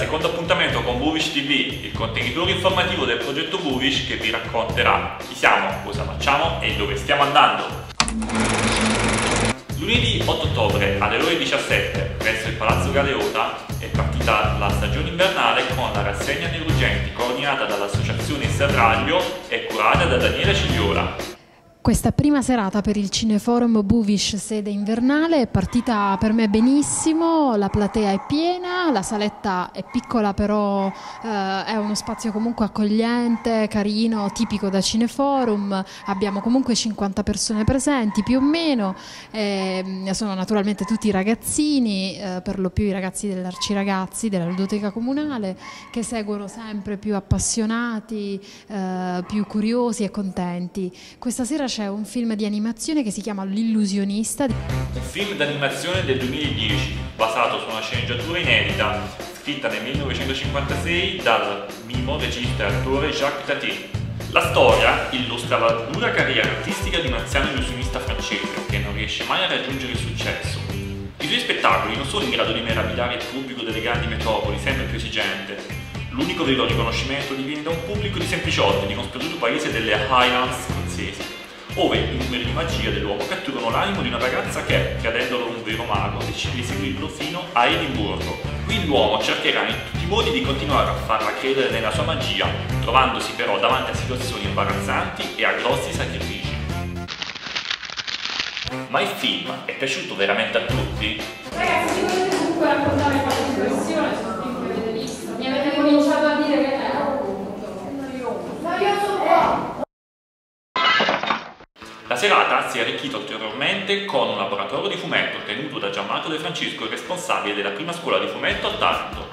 secondo appuntamento con Bovish TV, il contenitore informativo del progetto Bovish che vi racconterà chi siamo, cosa facciamo e dove stiamo andando. Lunedì 8 ottobre alle ore 17 presso il Palazzo Galeota è partita la stagione invernale con la rassegna Neurugenti coordinata dall'associazione Serraglio e curata da Daniela Cigliola. Questa prima serata per il Cineforum Bovish sede invernale è partita per me benissimo, la platea è piena, la saletta è piccola però è uno spazio comunque accogliente, carino, tipico da Cineforum, abbiamo comunque 50 persone presenti più o meno, sono naturalmente tutti ragazzini, per lo più i ragazzi dell'Arciragazzi, della ludoteca comunale, che seguono sempre più appassionati, più curiosi e contenti. Questa sera c'è un film di animazione che si chiama L'Illusionista. Un film d'animazione del 2010, basato su una sceneggiatura inedita, scritta nel 1956 dal mimo regista e attore Jacques Tati. La storia illustra la dura carriera artistica di un anziano illusionista francese che non riesce mai a raggiungere il successo. I suoi spettacoli non sono in grado di meravigliare il pubblico delle grandi metropoli, sempre più esigente. L'unico vero riconoscimento gli viene da un pubblico di sempliciotti di uno sperduto paese delle Highlands scozzesi, ove i numeri di magia dell'uomo catturano l'animo di una ragazza che, credendolo un vero mago, decide di seguirlo fino a Edimburgo. Qui l'uomo cercherà in tutti i modi di continuare a farla credere nella sua magia, trovandosi però davanti a situazioni imbarazzanti e a grossi sacrifici. Ma il film è piaciuto veramente a tutti? Ragazzi, se volete comunque raccontare qualche impressione sul film che avete visto, mi avete cominciato a dire che era noioso qua. La serata si è arricchita ulteriormente con un laboratorio di fumetto tenuto da Gianmarco De Francisco, il responsabile della prima scuola di fumetto a Taranto.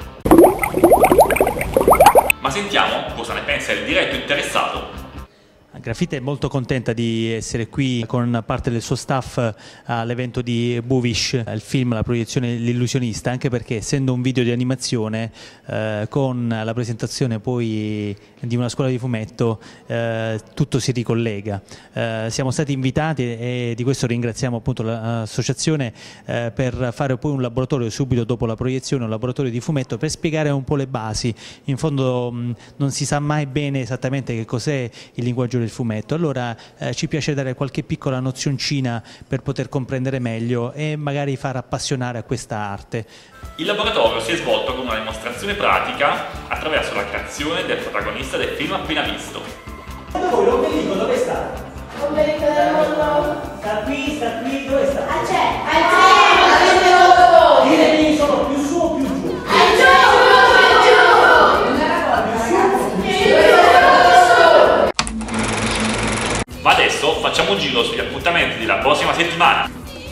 Ma sentiamo cosa ne pensa il diretto interessato. Graffite è molto contenta di essere qui con parte del suo staff all'evento di Bovish, il film, la proiezione L'Illusionista, anche perché essendo un video di animazione con la presentazione poi di una scuola di fumetto tutto si ricollega. Siamo stati invitati e di questo ringraziamo appunto l'associazione per fare poi un laboratorio subito dopo la proiezione, un laboratorio di fumetto per spiegare un po' le basi. In fondo non si sa mai bene esattamente che cos'è il linguaggio del fumetto, allora ci piace dare qualche piccola nozioncina per poter comprendere meglio e magari far appassionare a questa arte. Il laboratorio si è svolto con una dimostrazione pratica attraverso la creazione del protagonista del film appena visto. Voi l'ombelico dove sta? L'ombelico del mondo. Sta qui, dove sta? Al cielo. Ditemi solo più su o più giù? Ma adesso facciamo un giro sugli appuntamenti della prossima settimana.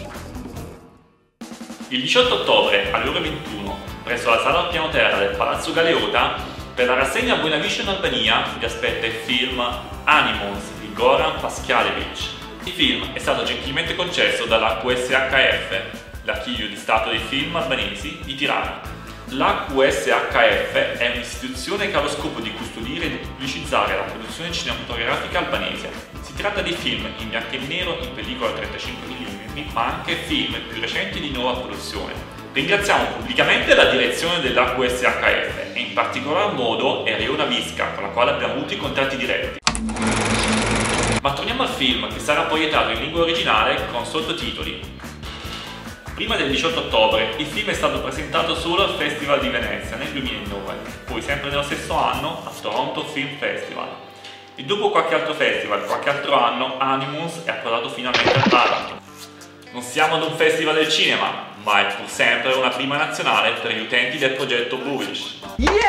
Il 18 ottobre alle ore 21 presso la sala al piano terra del Palazzo Galeota per la rassegna Buena Vision Albania vi aspetta il film Animals di Goran Paskalevic. Il film è stato gentilmente concesso dalla QSHF, l'archivio di stato dei film albanesi di Tirana. La QSHF è un'istituzione che ha lo scopo di custodire e pubblicizzare la produzione cinematografica albanese. Si tratta di film in bianco e nero, in pellicola 35 mm, ma anche film più recenti di nuova produzione. Ringraziamo pubblicamente la direzione della QSHF e in particolar modo Eleona Visca, con la quale abbiamo avuto i contatti diretti. Ma torniamo al film, che sarà proiettato in lingua originale con sottotitoli. Prima del 18 ottobre il film è stato presentato solo al Festival di Venezia nel 2009, poi sempre nello stesso anno al Toronto Film Festival. E dopo qualche altro festival, qualche altro anno, Animals è approdato finalmente a Taranto. Non siamo ad un festival del cinema, ma è pur sempre una prima nazionale per gli utenti del progetto Bovish.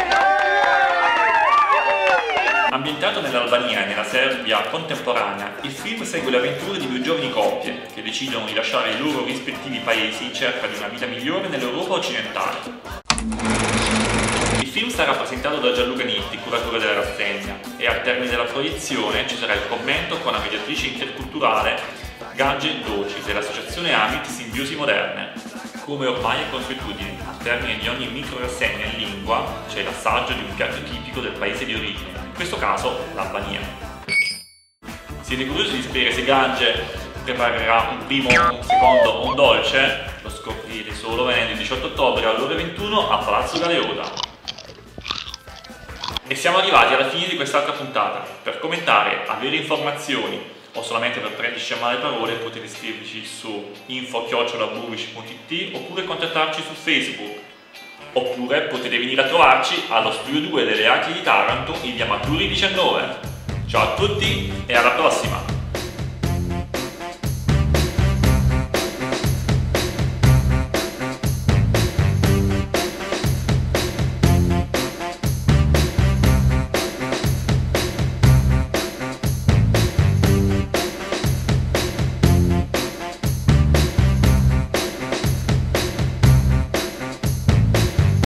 Ambientato nell'Albania e nella Serbia contemporanea, il film segue le avventure di due giovani coppie che decidono di lasciare i loro rispettivi paesi in cerca di una vita migliore nell'Europa occidentale. Il film sarà presentato da Gianluca Nitti, curatore della rassegna, e al termine della proiezione ci sarà il commento con la mediatrice interculturale Gange Doci dell'associazione Amit Simbiosi Moderne. Come ormai è consuetudine, al termine di ogni micro rassegna in lingua c'è l'assaggio di un piatto tipico del paese di origine, in questo caso l'Albania. Siete curiosi di sapere se Gange preparerà un primo, un secondo o un dolce? Lo scoprirete solo venerdì 18 ottobre alle ore 21 a Palazzo Galeota. E siamo arrivati alla fine di quest'altra puntata. Per commentare, avere informazioni o solamente per prenderci a male parole potete scriverci su info@buvish.it oppure contattarci su Facebook. Oppure potete venire a trovarci allo Studio 2 delle Arti di Taranto in via Maturi 19. Ciao a tutti e alla prossima!